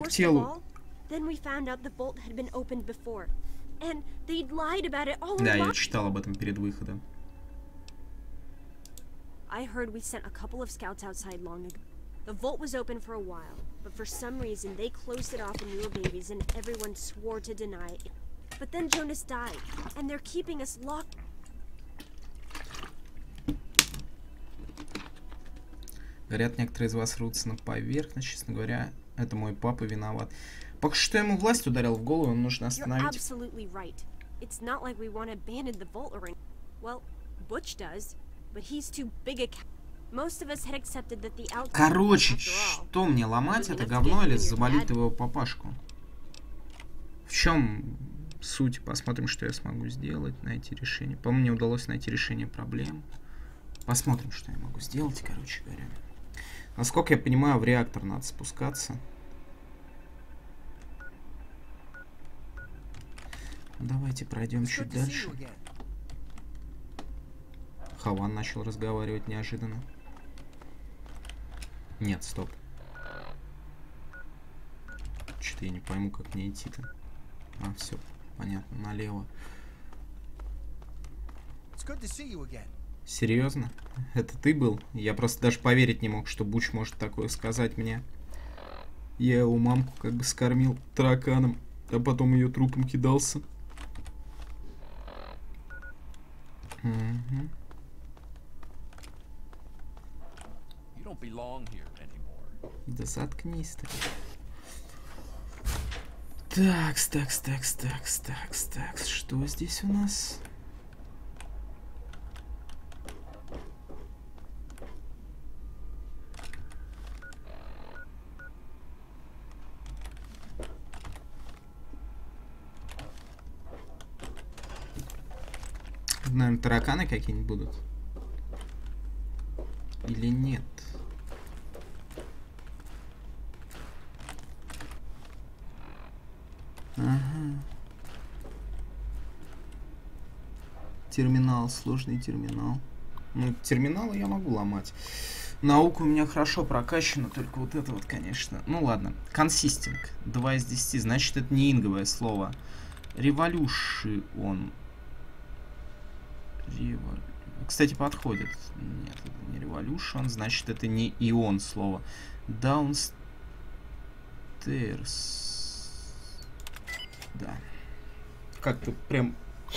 к телу. Да, я читал об этом перед выходом. I heard we sent a couple of scouts outside long ago. The vault was open for a while, but for some reason they closed it off when we were babies and everyone swore to deny it. But then Jonas died, and they're keeping us locked. Говорят, некоторые из вас рвутся на поверхность. Честно говоря, это мой папа виноват. Пока что ему власть ударил в голову, ему нужно остановить. You're absolutely right. It's not like we want to abandon the vault or anything. Well, Butch does, but he's too big a. Most of us had accepted that the outside. Короче, что мне ломать это говно или завалить его папашку? В чем суть? Посмотрим, что я смогу сделать, найти решение. По-моему, мне удалось найти решение проблем. Посмотрим, что я могу сделать, короче говоря. Насколько я понимаю, в реактор надо спускаться. Давайте пройдем чуть дальше. Хаван начал разговаривать неожиданно. Нет, стоп. Что-то я не пойму, как мне идти-то. А, все, понятно, налево. Серьезно? Это ты был? Я просто даже поверить не мог, что Буч может такое сказать мне. Я его мамку как бы скормил тараканом, а потом ее трупом кидался. Угу. Да заткнись ты. Так. Что здесь у нас? Наверное, тараканы какие-нибудь будут? Или нет? Ага. Терминал, сложный терминал. Ну, терминалы я могу ломать. Наука у меня хорошо прокачана, только вот это вот, конечно. Ну ладно. Консистинг. 2 из 10. Значит, это не инговое слово. Революшион. Кстати, подходит. Нет, это не революшн. Значит, это не ион слово. Downstairs. Да. Как-то прям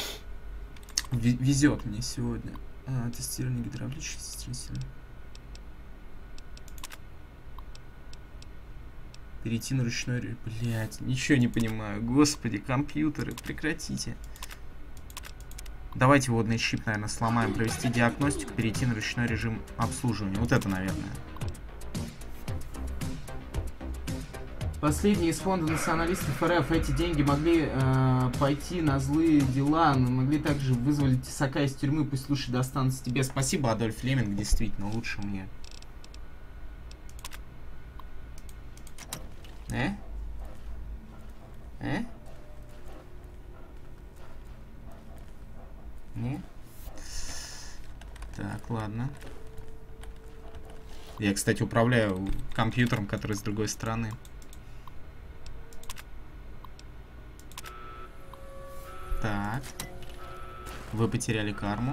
везет мне сегодня. Тестирование гидравлических систем. Перейти на ручной... Блять, ничего не понимаю. Господи, компьютеры, прекратите. Давайте водный щип, наверное, сломаем. Провести диагностику, перейти на ручной режим обслуживания. Вот это, наверное. Последние из фонда националистов РФ. Эти деньги могли пойти на злые дела, но могли также вызволить Тесака из тюрьмы. Пусть лучше достанется тебе. Спасибо, Адольф Леминг, действительно, лучше мне. Не? Так, ладно. Я, кстати, управляю компьютером, который с другой стороны. Так. Вы потеряли карму.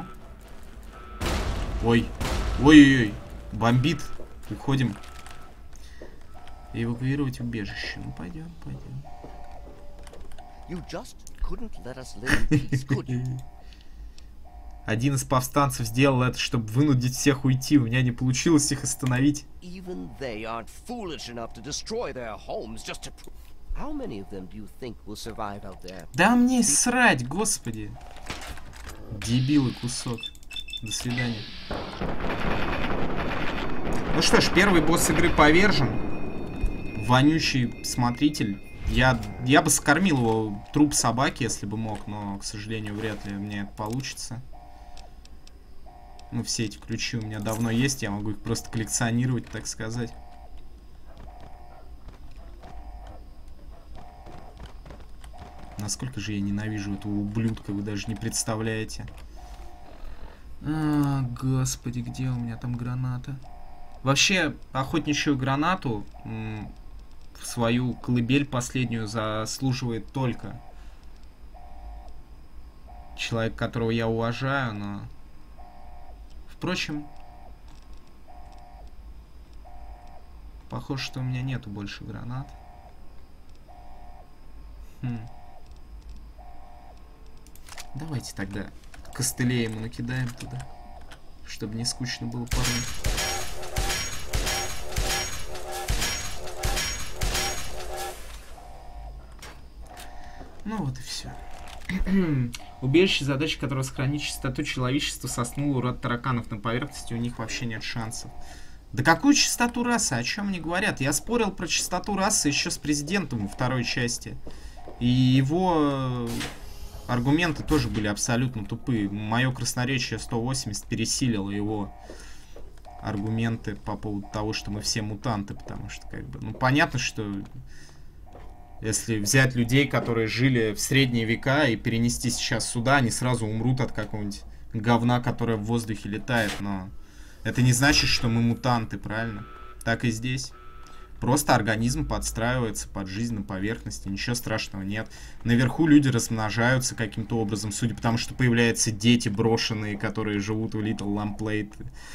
Ой. Ой-ой-ой. Бомбит. Уходим. Эвакуировать убежище. Ну, пойдем. Один из повстанцев сделал это, чтобы вынудить всех уйти. У меня не получилось их остановить. Да мне срать, господи. Дебилы кусок. До свидания. Ну что ж, первый босс игры повержен. Вонючий смотритель. Я бы скормил его труп собаки, если бы мог, но, к сожалению, вряд ли мне это получится. Ну, все эти ключи у меня давно есть, я могу их просто коллекционировать, так сказать. Насколько же я ненавижу этого ублюдка, вы даже не представляете. А, господи, где у меня там граната? Вообще, охотничью гранату свою колыбель последнюю заслуживает только человек, которого я уважаю, но... Впрочем, похоже, что у меня нету больше гранат. Давайте тогда костылей ему накидаем туда, чтобы не скучно было парню. Ну вот и все. Убежище, задача которого сохранить чистоту человечества, соснуло урод тараканов на поверхности, у них вообще нет шансов. Да какую чистоту расы? О чем они говорят? Я спорил про чистоту расы еще с президентом во второй части. И его аргументы тоже были абсолютно тупые. Мое красноречие 180 пересилило его аргументы по поводу того, что мы все мутанты. Потому что, как бы, ну, понятно, что если взять людей, которые жили в средние века, и перенести сейчас сюда, они сразу умрут от какого-нибудь говна, которое в воздухе летает. Но это не значит, что мы мутанты, правильно? Так и здесь. Просто организм подстраивается под жизнь на поверхности. Ничего страшного нет. Наверху люди размножаются каким-то образом, судя по тому, что появляются дети брошенные, которые живут в Little Lamplight.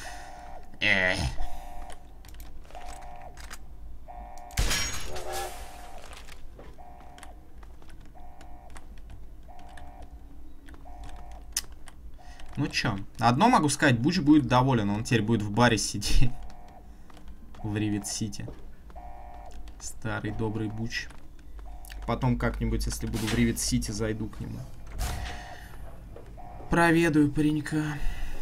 Ну чё, одно могу сказать, Буч будет доволен, он теперь будет в баре сидеть. В Ривет-Сити. Старый добрый Буч. Потом как-нибудь, если буду в Ривет-Сити, зайду к нему. Проведаю паренька.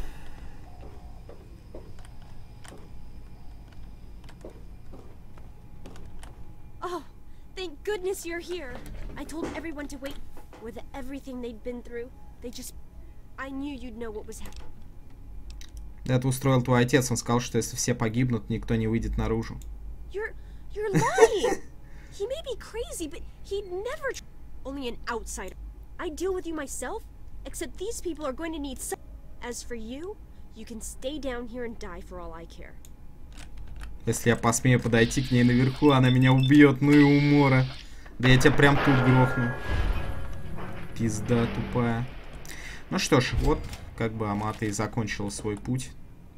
Oh, thank goodness you're here. I told everyone to wait. With everything they'd been through, they just... I knew you'd know what was happening. Это устроил твой отец. Он сказал, что если все погибнут, никто не выйдет наружу. You're lying. He may be crazy, but he'd never... Only an outsider. I deal with you myself, except these people are going to need some... As for you, you can stay down here and die for all I care. Если я посмею подойти к ней наверху, она меня убьет, ну и умора. Да я тебя прям тут грохну. Пизда тупая. Ну что ж, вот как бы Амата и закончила свой путь.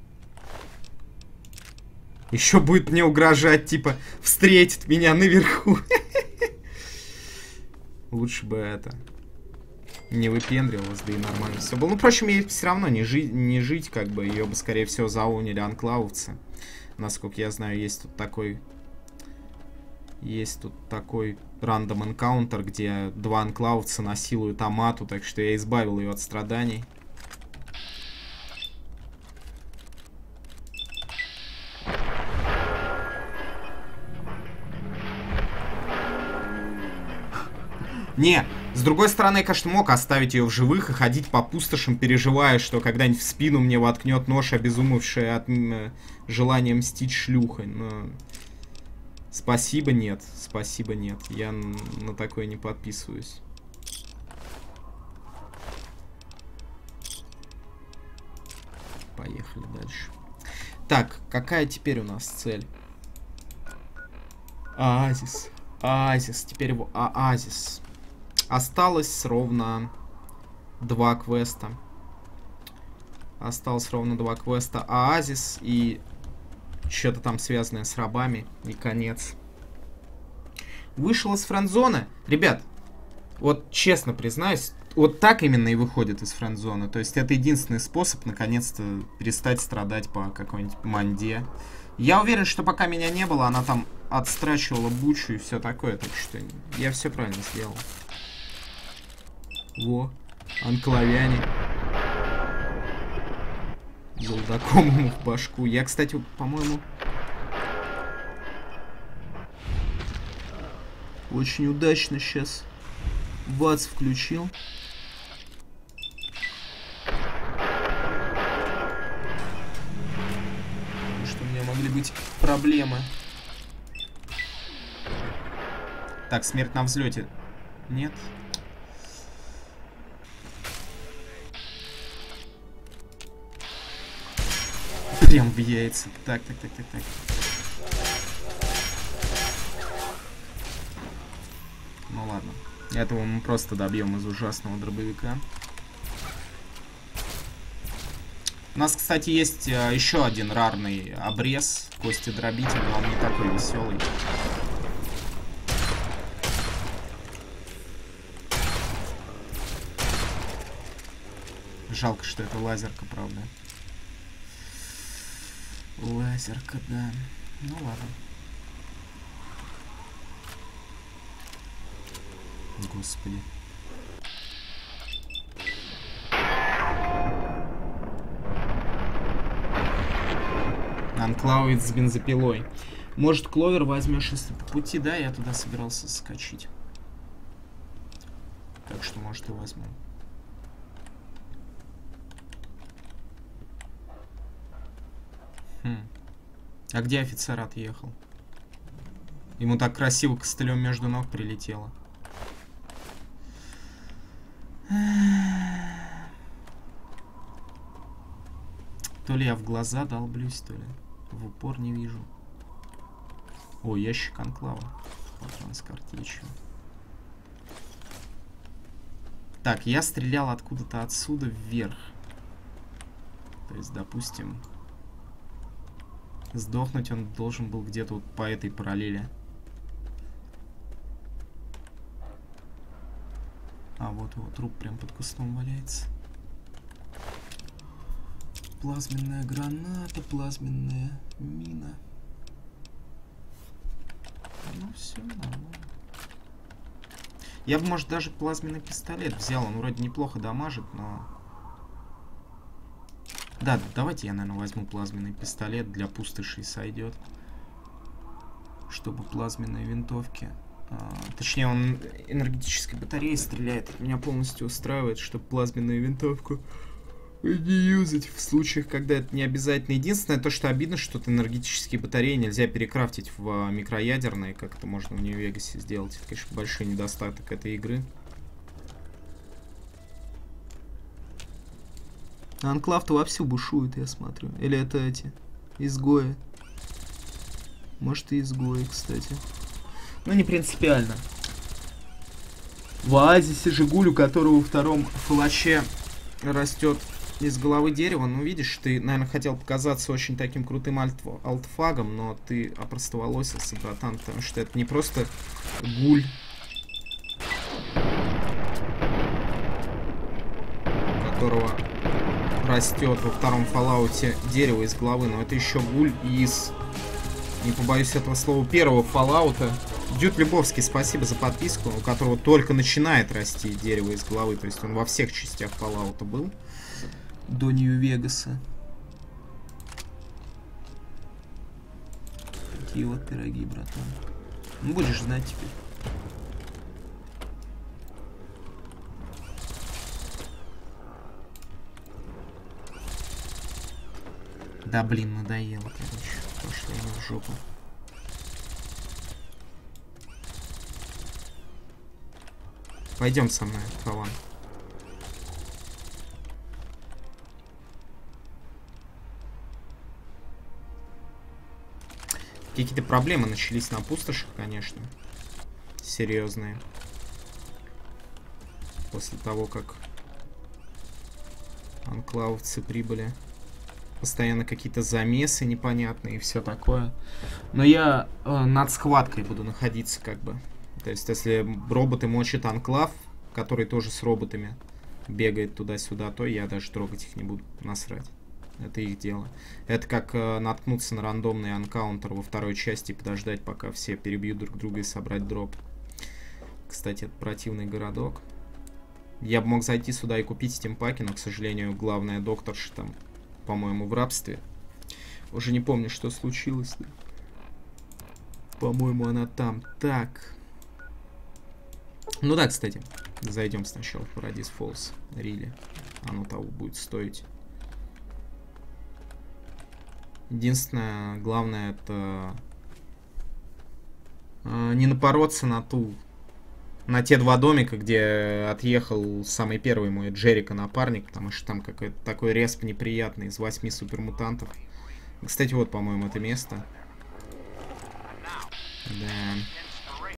Еще будет мне угрожать, типа, встретит меня наверху. Лучше бы это не выпендривалась, да и нормально все было. Ну, впрочем, ей все равно не жить, как бы, ее бы, скорее всего, заунили анклавовцы. Насколько я знаю, есть тут такой рандом энкаунтер, где два анклавовца насилуют Амату, так что я избавил ее от страданий. Не, с другой стороны, я, конечно, мог оставить ее в живых и ходить по пустошам, переживая, что когда-нибудь в спину мне воткнет нож, обезумевшая от желания мстить шлюхой. Но спасибо, нет. Спасибо, нет. Я на такое не подписываюсь. Поехали дальше. Так, какая теперь у нас цель? Оазис. Оазис. Теперь его оазис. Осталось ровно 2 квеста. Осталось ровно 2 квеста. Оазис и что-то там связанное с рабами. И конец. Вышел из френдзоны. Ребят, вот честно признаюсь, вот так именно и выходит из френдзоны. То есть это единственный способ наконец-то перестать страдать по какой-нибудь манде. Я уверен, что пока меня не было, она там отстрачивала Бучу и все такое. Так что я все правильно сделал. Во, анклавяне. Золдаком ему в башку. Я, кстати, по-моему, очень удачно сейчас ВАЦ включил. Потому что у меня могли быть проблемы. Так, смерть на взлете. Нет. Прям в яйца. Так. Ну ладно. Этого мы просто добьем из ужасного дробовика. У нас, кстати, есть еще один рарный обрез. Кости-дробитель, но он не такой веселый. Жалко, что это лазерка, правда. Лазерка, да. Ну ладно. Господи. Анклауец с бензопилой. Может, Кловер возьмешь, если по пути, да? Я туда собирался скачать. Так что, может, и возьму. А где офицер отъехал? Ему так красиво костылем между ног прилетело. То ли я в глаза долблюсь, то ли в упор не вижу. О, ящик анклава. Патрон с картечью. Так, я стрелял откуда-то отсюда вверх. То есть, допустим, сдохнуть он должен был где-то вот по этой параллели. А вот его труп прям под кустом валяется. Плазменная граната, плазменная мина. Ну все, нормально. Я бы, может, даже плазменный пистолет взял. Он вроде неплохо дамажит, но... Да, давайте я, наверное, возьму плазменный пистолет. Для пустошей сойдет. Чтобы плазменные винтовки... точнее, он энергетической батареей стреляет. Меня полностью устраивает, чтобы плазменную винтовку не юзать в случаях, когда это не обязательно. Единственное, то, что обидно, что энергетические батареи нельзя перекрафтить в микроядерные, как это можно в Нью-Вегасе сделать. Это, конечно, большой недостаток этой игры. Анклав-то вовсю бушует, я смотрю. Или это эти изгои? Может, и изгои, кстати. Ну, не принципиально. В оазисе Жигуль, у которого во втором фалаще растет из головы дерева. Ну, видишь, ты, наверное, хотел показаться очень таким крутым алтфагом, но ты опростоволосился, братан, потому что это не просто гуль, у которого растет во втором фаллауте дерево из головы, но это еще гуль из, не побоюсь этого слова, первого фаллаута. Дюд Любовский, спасибо за подписку, у которого только начинает расти дерево из головы, то есть он во всех частях фаллаута был до Нью-Вегаса. Такие вот пироги, братан. Ну, будешь знать теперь. Да, блин, надоело, короче. Пошли они в жопу. Пойдем со мной, Хаван. Какие-то проблемы начались на пустошах, конечно. Серьезные. После того, как анклавовцы прибыли. Постоянно какие-то замесы непонятные и все такое. Но я над схваткой буду находиться, как бы. То есть, если роботы мочат анклав, который тоже с роботами бегает туда-сюда, то я даже трогать их не буду. Насрать. Это их дело. Это как наткнуться на рандомный анкаунтер во второй части и подождать, пока все перебьют друг друга и собрать дроп. Кстати, это противный городок. Я бы мог зайти сюда и купить стимпаки, но, к сожалению, главная докторша там, по-моему, в рабстве. Уже не помню, что случилось. По-моему, она там. Так. Ну да, кстати. Зайдем сначала в Парадис Фоллс. Рили. Оно того будет стоить. Единственное, главное, это не напороться на те два домика, где отъехал самый первый мой Джерика напарник, потому что там какой-то такой респ неприятный из 8 супермутантов. Кстати, вот, по-моему, это место. Да.